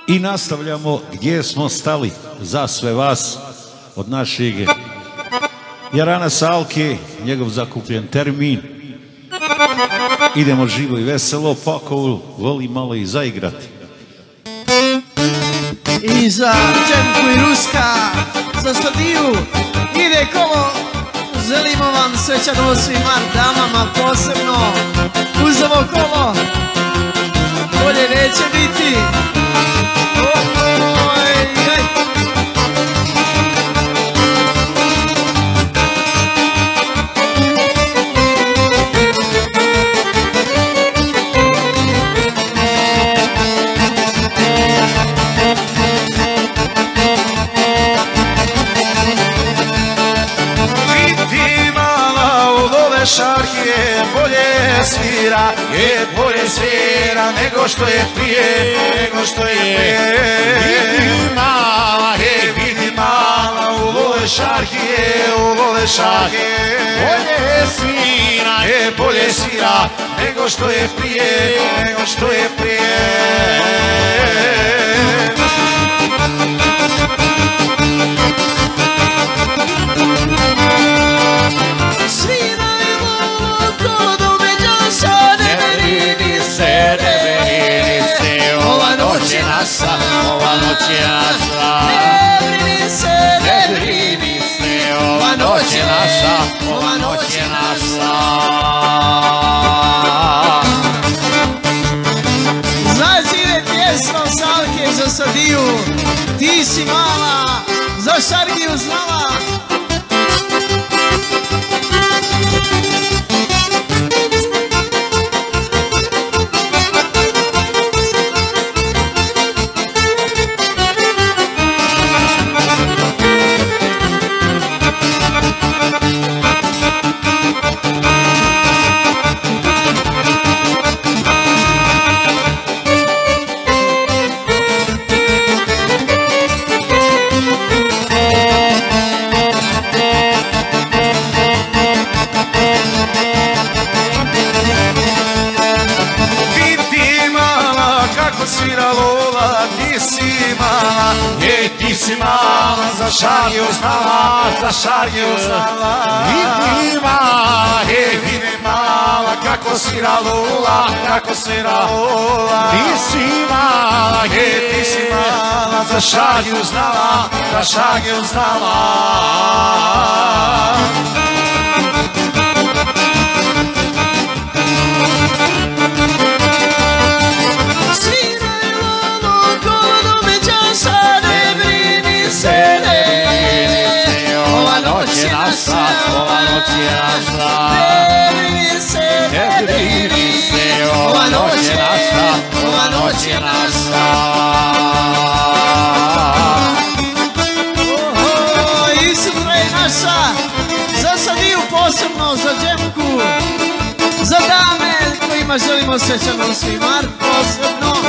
I nastavljamo gdje smo stali za sve vas od našeg Jarana Salke, njegov zakupljen termin. Idemo živo i veselo, pa ako voli malo i zaigrati. I za Đemku i Ruska, za Stadiju, ide kolo. Želimo vam srećan 8. mart, damama posebno. Uz ovo kolo bolje neće biti. Šarhije bolje svira, bolje svira nego što je prije, nego što je prije. Vidi mala, u vole šarhije, bolje svira nego što je prije, nego što je prije. Ova noć je naša, ne brini se, ova noć je naša, ova noć je naša. Znači ide pjesma Salke za Stadiju, ti si mala, za Šargiju znala. Ti si mala, za Šargiju znala, za Šargiju znala. Vidi mala, kako svira lula, kako svira lula. Ti si mala, za Šargiju znala, za Šargiju znala. Ova noć je naša, ne brini se, ova noć je naša, ova noć je naša. I sutra je naša, za Stadiju posebno, za Đemku, za dame kojima želimo srećan 8. mart posebno.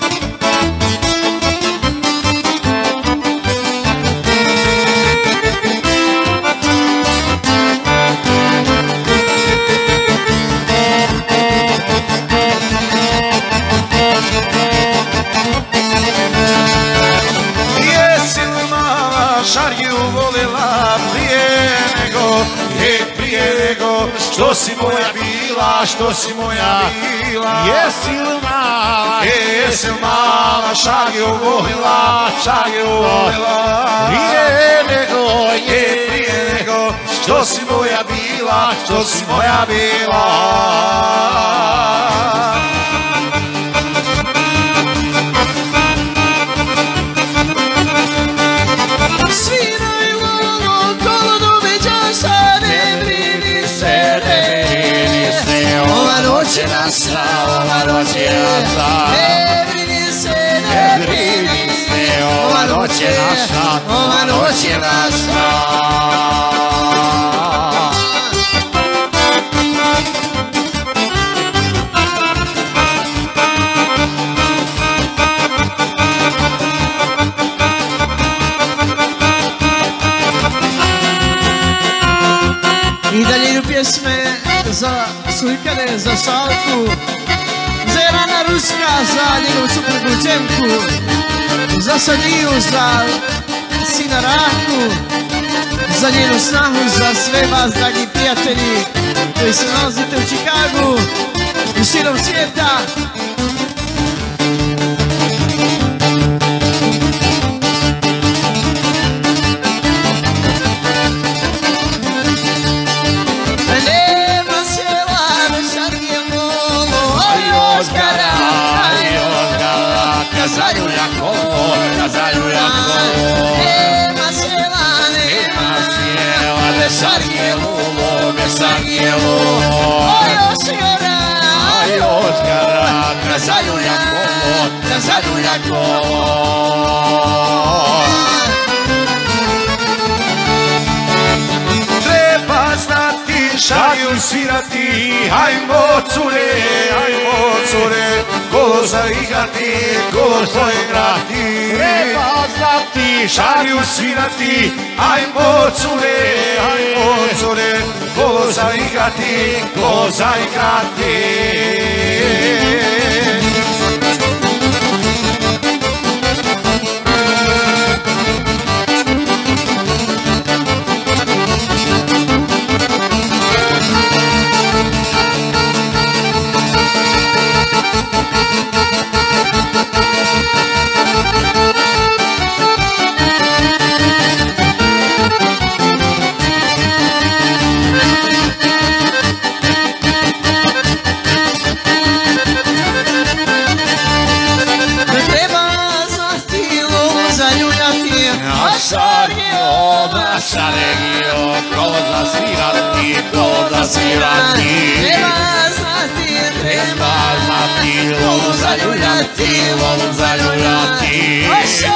Šargiju volila prije nego što si moja bila, što si moja bila. Jesi li mala, Šargiju volila, Šargiju volila. Prije nego što si moja bila, što si moja bila. Ova noć je naša, Ne brini se, ova noć je naša, ova noć je naša. I dalje idu pjesme za Sujkane, za Salku, za Jarana Ruska, za njegovu suprugu Đemku. za Sadiju, za sina Raku, za njenu snahu, za sve vas, dragi prijatelji koji se nalazite u Čikagu i širom svijeta. Zaljuja kolo, zaljuja kolo. Nema sjela, bez Sargijelo, bez Sargijelo. još gara, Još gara, zaljuja kolo, zaljuja kolo. Treba znati, šalju svirati, hajmo cure, kolo zaigrati, kolo zaigrati. Treba znati, Šalju svirati, hajmo cure, kolo zaigrati, kolo zaigrati. naša regio, kolo zasvirati, kolo zasvirati. Treba znati, lolu zaljuljati, lolu zaljuljati.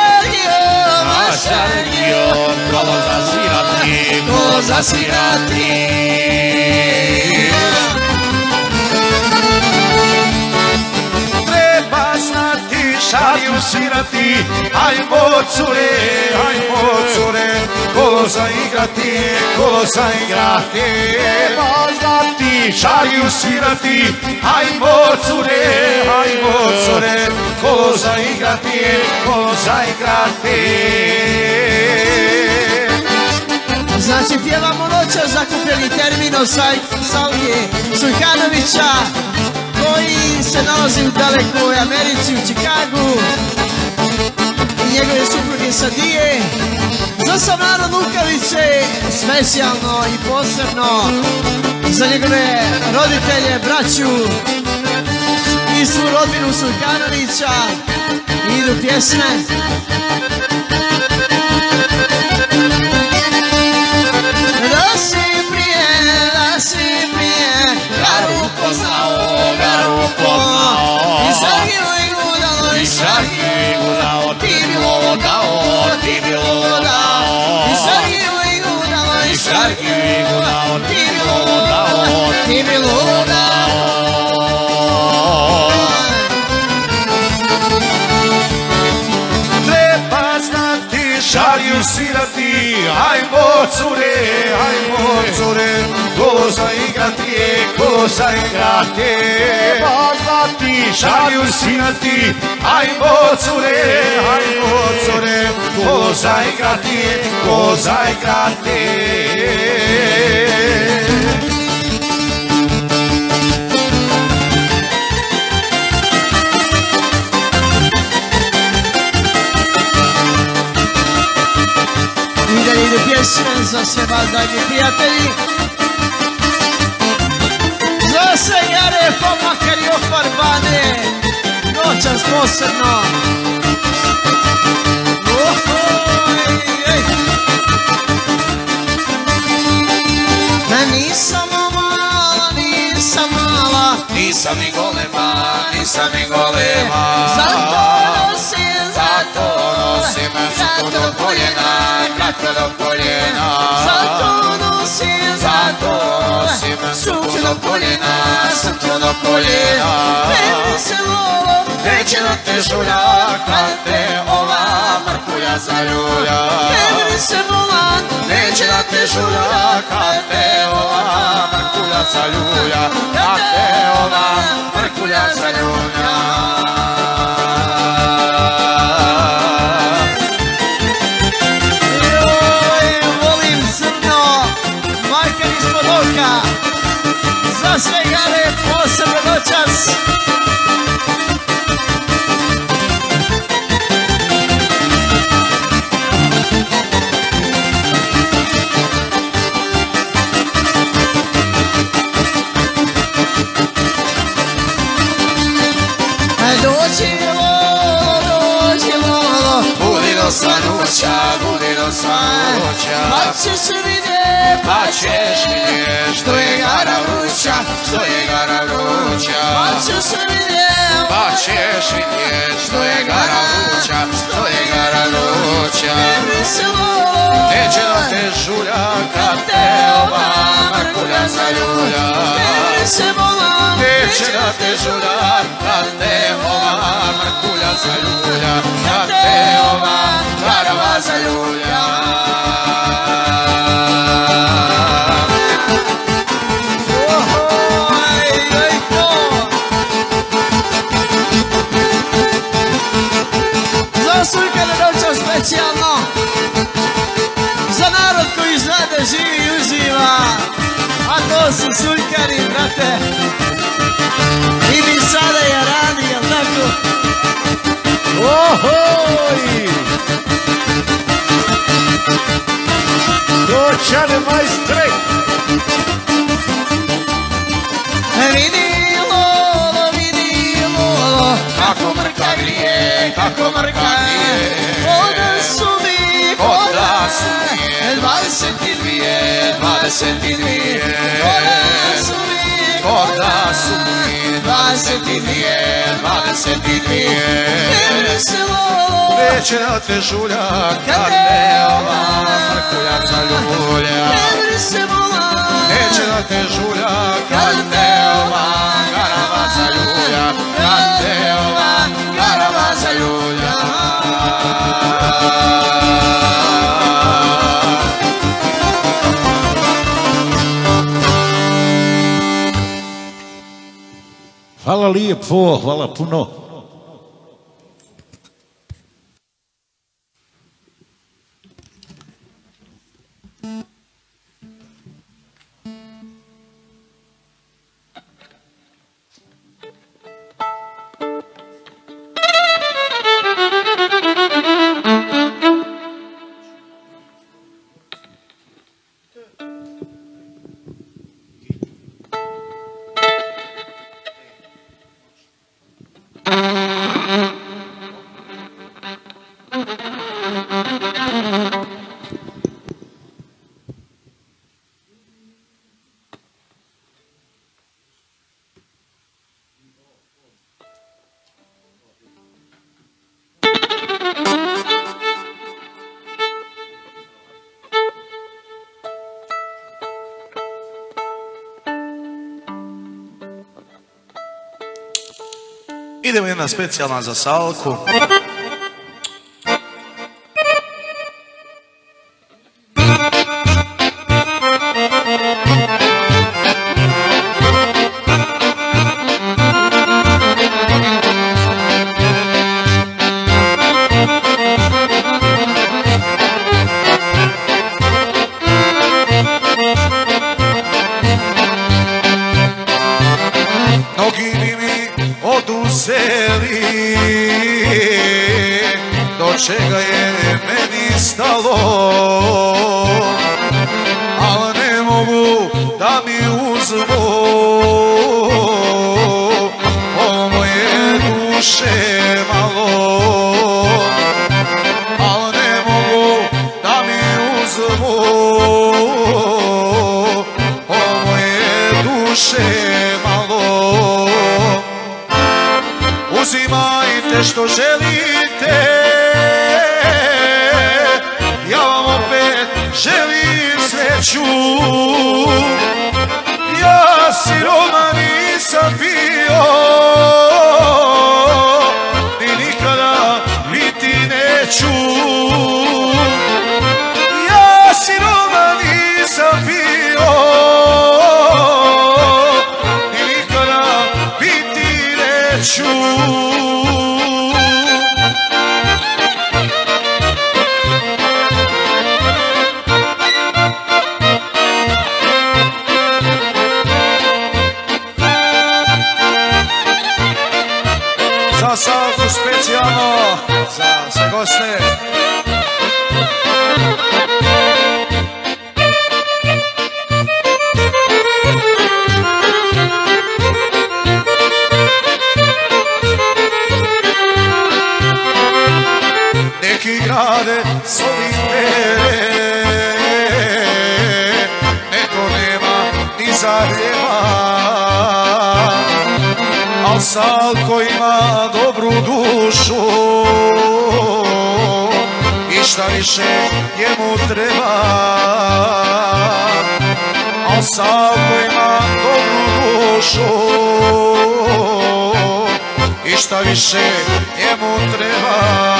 Naša regio, kolo zasvirati, kolo zasvirati. Šalju svirati, hajmo cure, kolo zaigrati, kolo zaigrati. Treba znati, Šalju svirati, hajmo cure, kolo zaigrati, kolo zaigrati. Znači pjevamo noća zakupljeni termin od Salke Sujkanovića, koji se nalazi u dalekoj Americi, u Čikagu, i njegove supruge Sadije. Za sam narod Lukavice, specijalno i posebno za njegove roditelje, braću i svu rodbinu Sujkanovića, idu pjesme. Da si prije, Garu upoznao, i Sargivo i gudalo, i Sargivo i gudalo, ti mi lovo dao, ti mi lovo dao. i Sargivo i gudalo, I Sargivo i gudalo, ti mi lovo dao, ti mi lovo dao. Treba znati, šalju svirati, hajmo cure, kolo zaigrati, kolo zaigrati. Treba znati, Šalju svirati, hajmo cure, kolo zaigrati, kolo zaigrati. I da ide pjesme za sve vas, dragi prijatelji, za sve jare, pomakar i ofarbane, noćas posebno. nisam ni golema, Zato nosim kratko do koljena, Zato nosim sukno do koljena. Meni se lolo, Neće da te žulja, kad te ova mrkulja zaljulja. meni se volan, Neće da te žulja, kad te ova mrkulja zaljulja. Kad te ova mrkulja zaljulja. za sve gare, posebno noćas. Budi do svanuća, pa ćeš vidjet, što je gara vruća, što je gara vruća. pa ćeš vidjet, što je gara vruća, što je gara vruća. Neće da te žulja kad te ova mrkulja zaljulja. Neće da te žulja kad te ova mrkulja zaljulja. Kad te ova garava zaljulja. Za Sulkane noća specijalno, za narod koji zna da živi i uživa, a to su Sulkani, brate. I mi sada jarani, jel tako? Ohoj! Dočane majstre! Vidi Lolo, Kako mrka grije, kako mrka grije. Koda su mi, 22, 22. Koda su mi, 22. Neće da te žulja kad te ova mrkulja zaljulja. Neće da te žulja kad te ova garava zaljulja. Kad te ova garava zaljulja. Hvala lijepo, hvala puno. Idemo jedna specijalna za Salku. Mnogi bi mi oduzeli, do čega je meni stalo, al ne mogu da mi uzmu o moje duše malo, al ne mogu da mi uzmu o moje duše malo. Uzimajte što želite, ja vam opet želim sreću. Ja siroma nisam bio, ni nikada biti neću. Ja siroma nisam bio, ni nikada biti neću. goste. Neki grade solitare, neko nema ni zagreba, al Salko ima dobru dušu i šta više njemu treba. Al Salko ima dobru dušu i šta više njemu treba.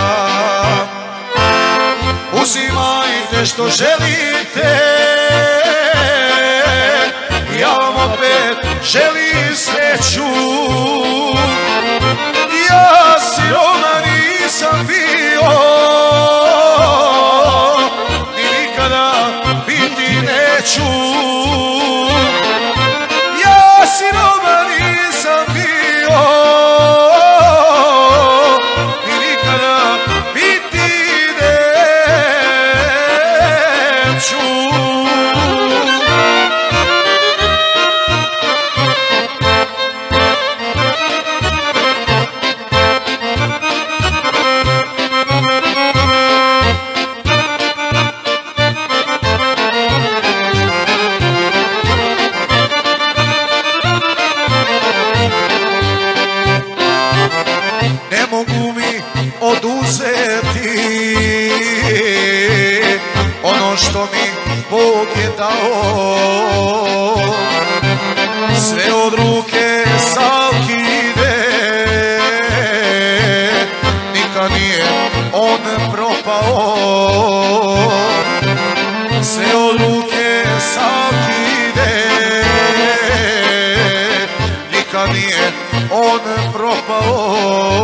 Uzimajte što želite, ja vam opet želim sreću. Ja siroma nisam bio i nikada biti neću. Ja siroma nisam bio i nikada biti neću. Ne mogu mi oduzeti ono što mi Bog je dao. Sve od ruke Salki ide, nikad nije on propao. Sve od ruke Salki ide, nikad nije on propao.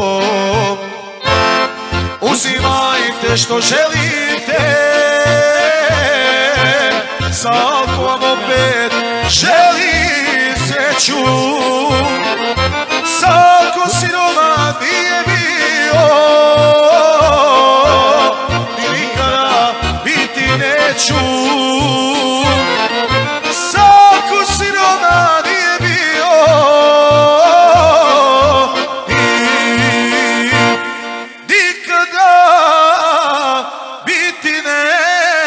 Uzimajte što želite, Salko vam opet želi sreću. Salko siroma nije bio i nikada biti neću. Salko siroma nije bio i nikada biti neću.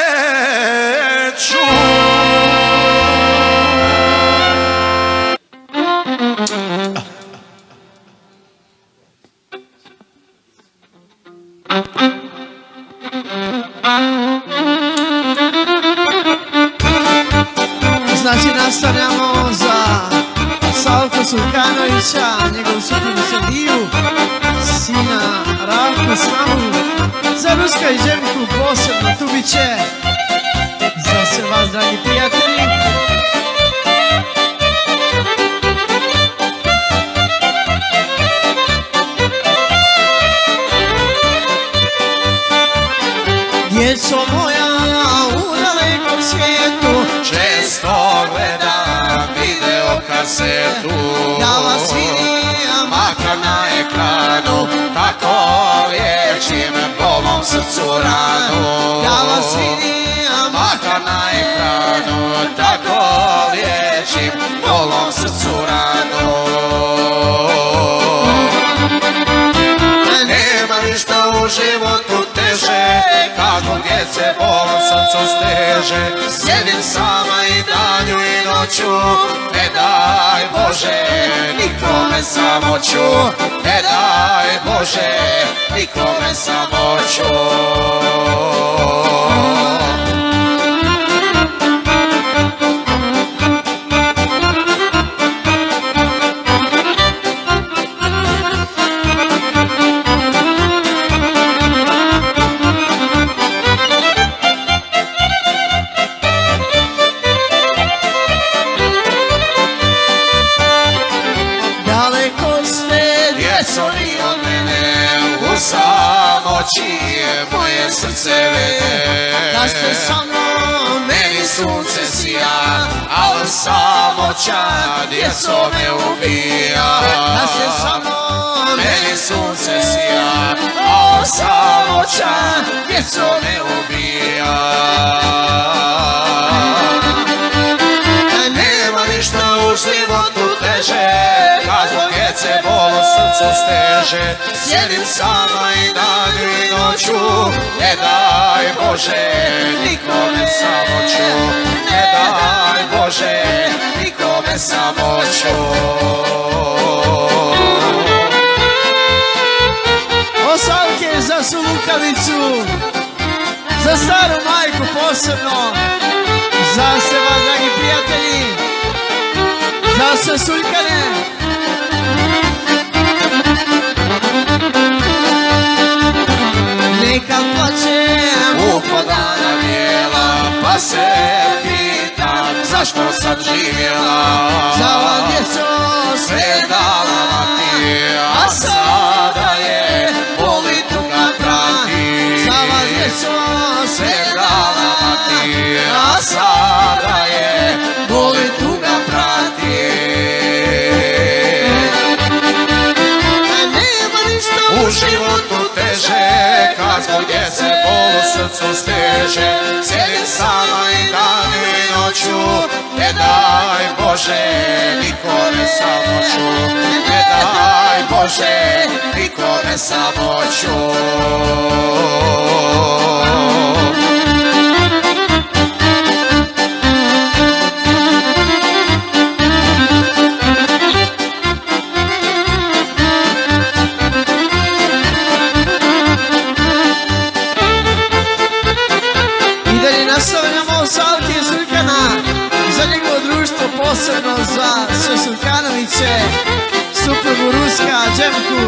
Znači nastavljamo za Salka Sulkanovića, njegov suprugu Sadiju, sina Ravku Slavu, za Ruska i Željku posebno tu bit će, za sve vas dragi prijatelji. Djeco moja u dalekom svijetu, Često gledam video kasetu, ja vas vidim makar na ekranu, tako liječim bolom srcu ranu. ja vas vidim Makar na ekranu, tako liječim bolom srcu ranu. Nema ništa u životu teže, kako djece bolom srcu steže. Sjedim sama i danju i noću, ne daj Bože nikome samoću, ne daj Bože nikome samoću. Samoći moje srce vede, da ste sa mnom, meni sunce sija, al samoća djeco me ubija. da ste sa mnom, Meni sunce sija, al samoća plaća, djeco ne ubija. Nema ništa u životu teže, kad zbog djece bol u srcu steže. Sjedim sama i danju i noću, ne daj Bože nikome samoću, ne daj Bože nikome samoću. Osalke za Sulukavicu, za staru majku posebno, za seba, dragi prijatelji, za sve Suljkane. Neka plaćem Upadana bijela, pa se pitam zašto sad živjela. za ova djeco Sve dala ti, a sada je boli tuga prati. za ova djeco Sve dala ti, a sada je boli tuga prati. nema ništa U životu teže, kad zbog djece bol u srcu steže. Sjedim sama i danju i noću, ne daj Bože nikome samoću, ne daj Bože nikome samoću. I dalje nastavljamo Salke Suljkana, za njegovo društvo posebno za sve Suljkanoviće, suprugu Ruska, Džemku,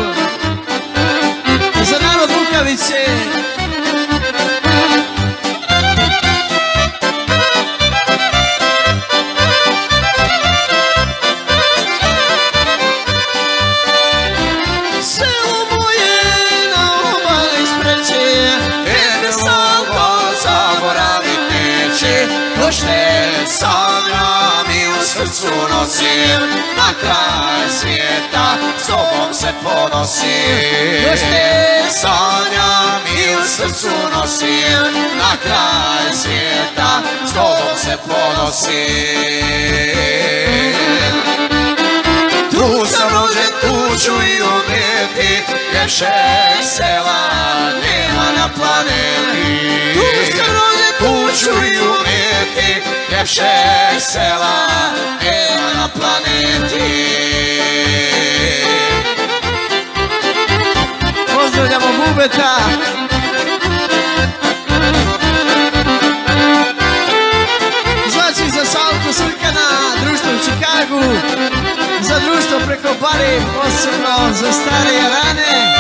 za narod Lukaviće. Selo moje na obali Spreče, Tebe salko zaboravit neće, još te sanjam i u srcu nosim, na kraj svijeta s tobom se ponosim. Još te sanjam i u srcu nosim, na kraj svijeta s tobom se ponosim. Tu sam rođen, tu ću i umrijeti, ljepšeg sela nema na planeti. Tu sam rođen, tu ću i umrijeti, ljepšeg sela nema na planeti. pozdravljamo Bubeta. Znači za Salku Suljkana, društvo u Čikagu, za društvo preko Bari, posebno za stare Jarane.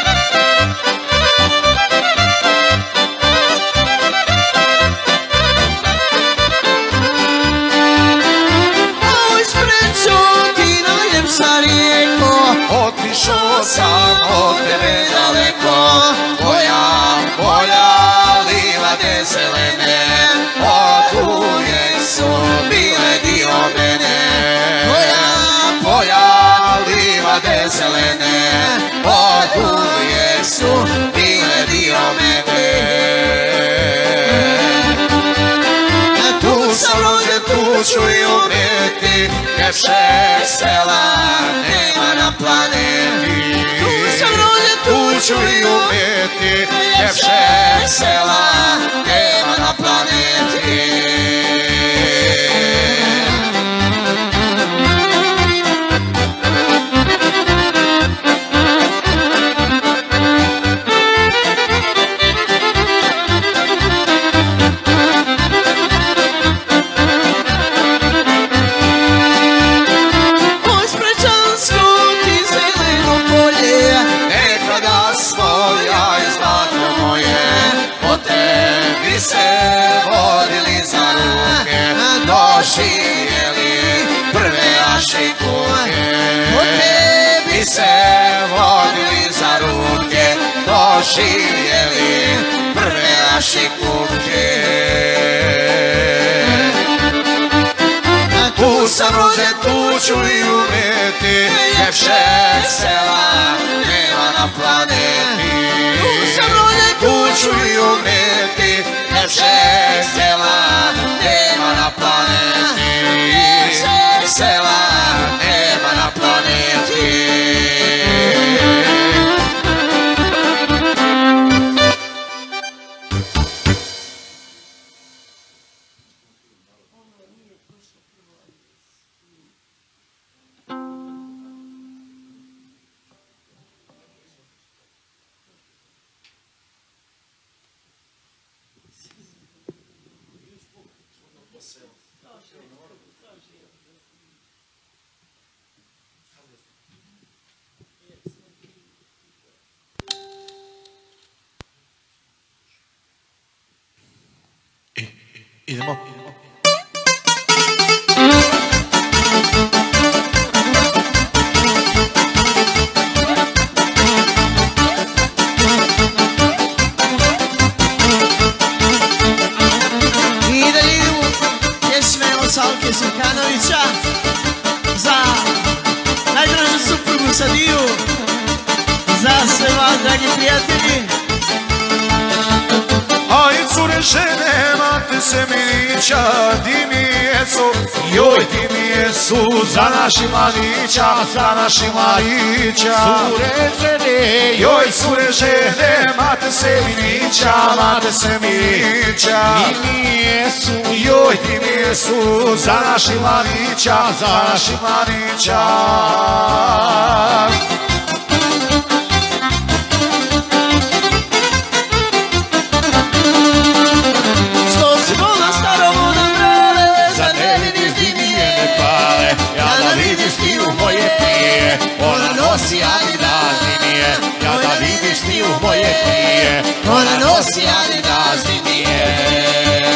Oj, Sprečo, ti najljepša rijeko, Otišao sam od tebe daleko, moja livade zelene, oduvijek su bile dio mene. Moja livade zelene, oduvijek su bile dio mene. Tu sam rođen, tu ću i umrijeti, ljepšeg sela nema na planeti. Tu sam rođen, tu ću i umrijeti, ljepšeg sela nema na planeti. oj, Sprečansko, ti zeleno polje, Nekada smo ja i zlato moje, po tebi se vodili za ruke, doživjeli prve ašikuke. Po tebi se vodili za ruke, doživjeli prve ašikuke. Tu sam rođen, tu ću i umrijeti, ljepšeg sela nema na planeti. tu sam rođen, Tu čuju meti, ljepšeg sela nema na planeti, ljepšeg sela nema na planeti. Idemo. I da idu pjesme od Salke Sukanovića za najdražu suprugu Sadiju, za sve vas, dragi prijatelji. Aj cure žene, mate se milića, di mi jesu, joj di mi jesu, za naši mladića, za naši mladića. Cure žene, Joj cure žene, mate se milića, mate se milića. di mi jesu, Joj di mi jesu, za naši mladića, za naši mladića. Što si vola starom odam brale, zar ne vidiš di mi je ne pale, ja da vidiš ti u moje prije, ona nosi Adidas di mi je, ja da vidiš ti u moje prije, ona nosi Adidas di mi je.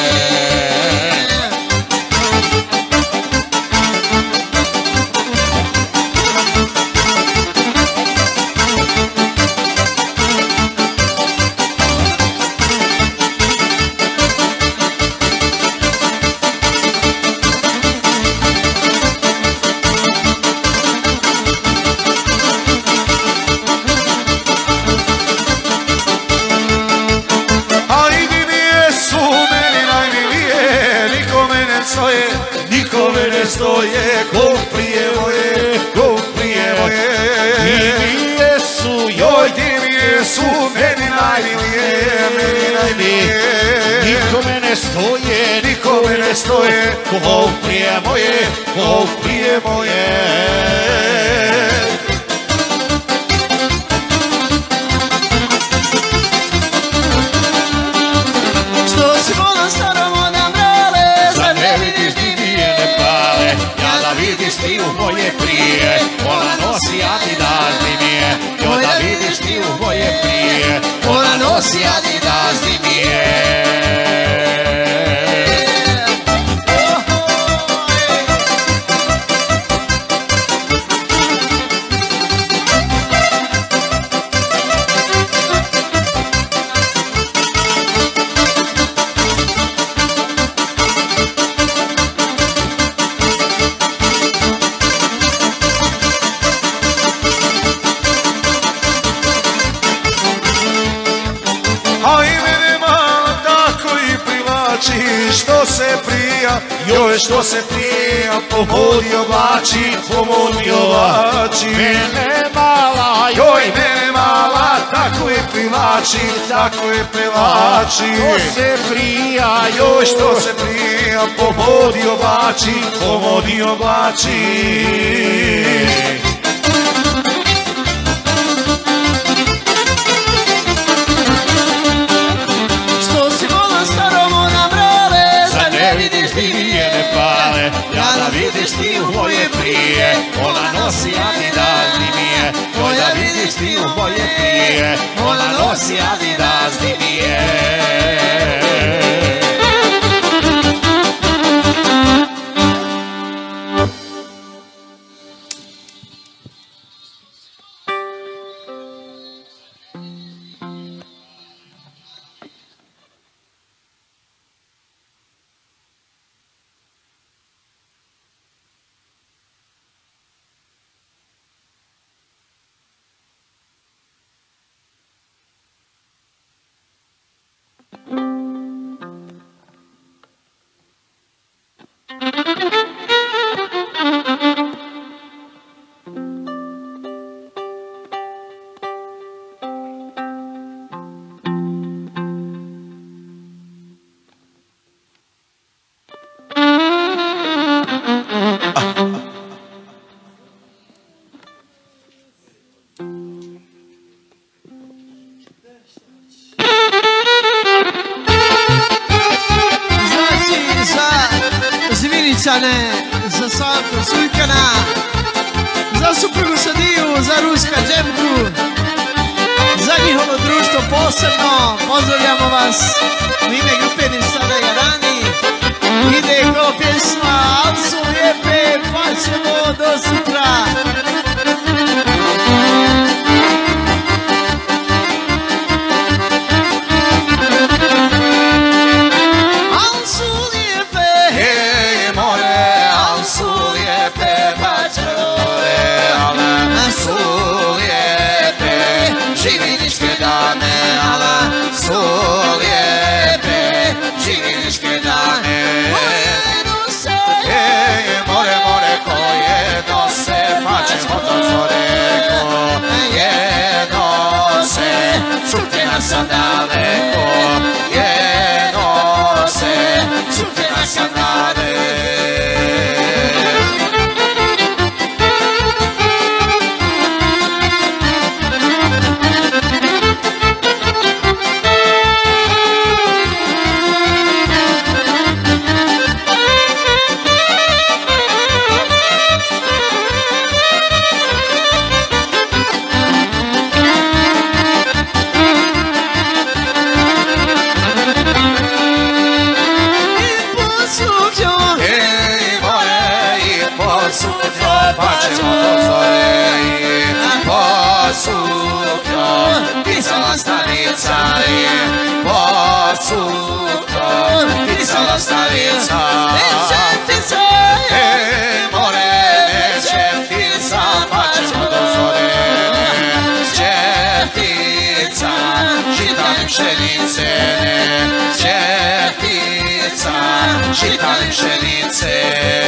Nikome ne stoje, ko prije moje, ko prije moje. Di mi jesu, Joj di mi jesu, meni najmilije, meni najmilije. nikome ne stoje, Nikome ne stoje, ko prije moje, ko prije moje. što si vola starom odam brale, zar ne vidiš di mi je ne pale, ja da vidiš ti u moje prije, ona nosi Adidas di mi je, ja da vidiš ti u moje prije, ona nosi Adidas di mi je. A i mene malo tako i privlači, što se prija, joj što se prija, po modi oblači, po modi oblači. Mene mala, Joj mene mala, tako je privlači, tako je privlači. ko se prija, Joj što se prija, po modi oblači, po modi oblači. što si vola starom odam brale, zar ne vidiš di mi je ne pale, ja da vidiš ti u moje prije, ona nosi Adidas di mi je, joj da vidiš ti u moje prije, ona nosi Adidas di mi je. Za Salku Sulkana, za suprugu Sadiju, za Ruska Džemku, za njihovo društvo posebno. Pozdravljamo vas u ime grupe Ništada Jarani. Ide ko pjesma, al su lijepe, pa ćemo do sutra. Sam daleko, jedno se sutra sam Pisala stavica, more neće ptica, pa ćemo do zore. Četica, žitalim pšenice, četica, žitalim pšenice.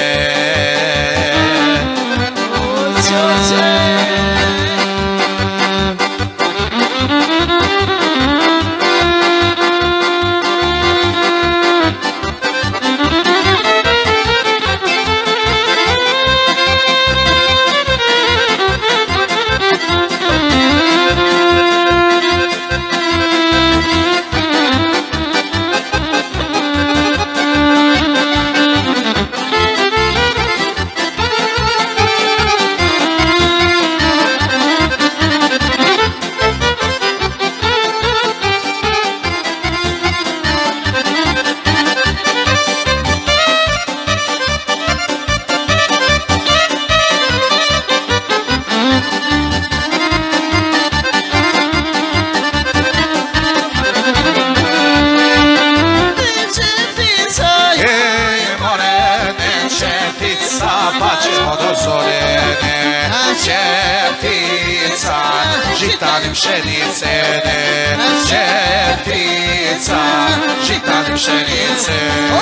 Žitalim pšenice, četica, žitalim pšenice.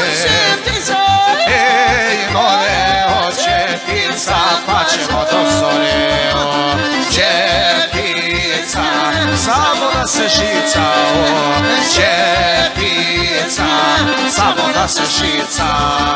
Ej, more, od četica, pa ćemo do zore. Četica, samo da se žica, četica, samo da se žica.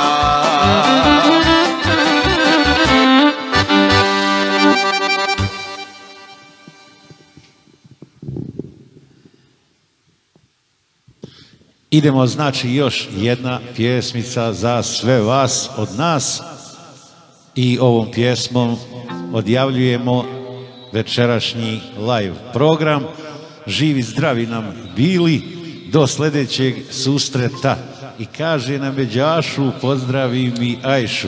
Idemo, znači, još jedna pjesmica za sve vas od nas i ovom pjesmom odjavljujemo večerašnji live program. Živi zdravi nam bili do sljedećeg susreta i kaže na Beđašu pozdravi mi Ajšu.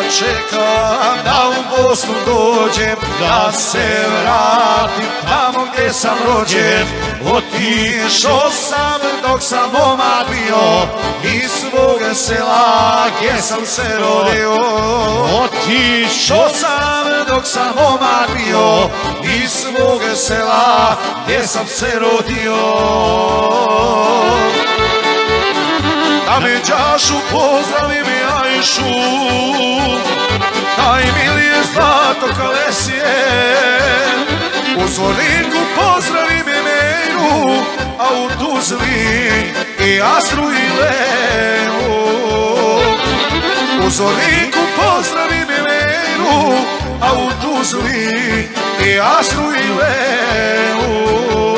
Dođem da se vratim tamo gdje sam rođen, otišao sam dok sam momak bio, iz svog sela gdje sam se rodio. Otišao sam dok sam momak bio, iz svog sela gdje sam se rodio. Da me đašu pozdravi mi Ajšu, najmilije zlato kalesije. U Zvorniku pozdravi mi Meru, a u Tuzli i Astru i Leu. U Zvorniku pozdravi mi Meru, a u Tuzli i Astru i Leu.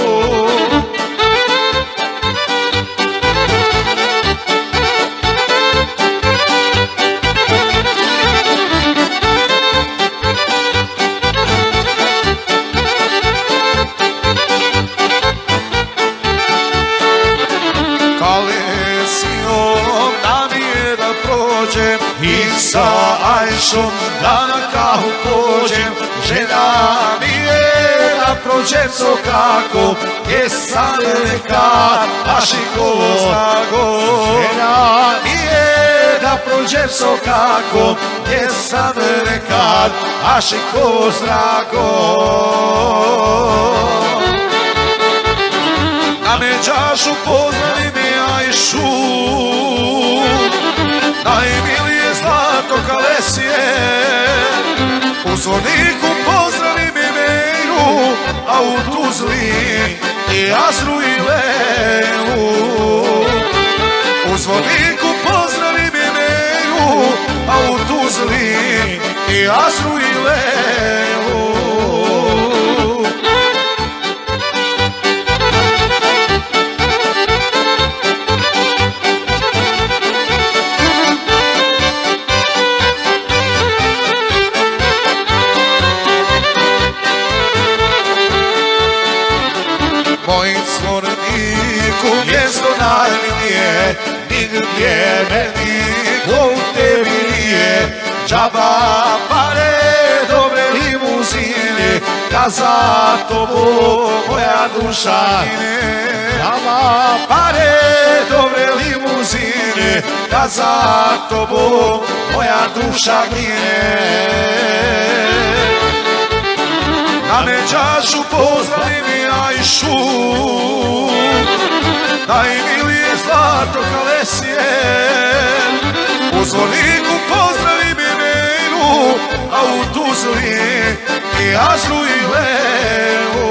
I sa Ajšom da na kahu pođem, želja mi je da prođem Sokako, gdje sam nekad Ašikovo zrago. Želja mi je da prođem Sokako, gdje sam nekad Ašikovo zrago. Na me đašu pozdravi mi Ajšu, najmilije zlato kalesije. U Zvorniku pozdravi mi Meru, a u Tuzli i Astru i Leu. U Zvorniku pozdravi mi Meru, a u Tuzli i Astru i Leu. Moj Zvorniku mjesto najmilije, nigdje meni ko u tebi nije. Džaba pare, dobre limuzine, kad za tobom moja duša gine. Džaba pare, dobre limuzine, kad za tobom moja duša gine. Na me đašu pozdravi mi Ajšu, najmilije zlato kalesije. U Zvorniku pozdravi mi Meru, a u Tuzli i Astru i Leu.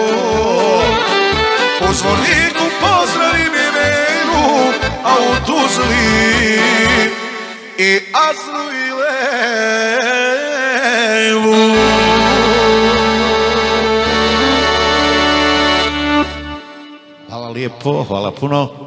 U Zvorniku pozdravi mi Meru, a u Tuzli i Astru i Leu. Hvala lijepo, hvala puno.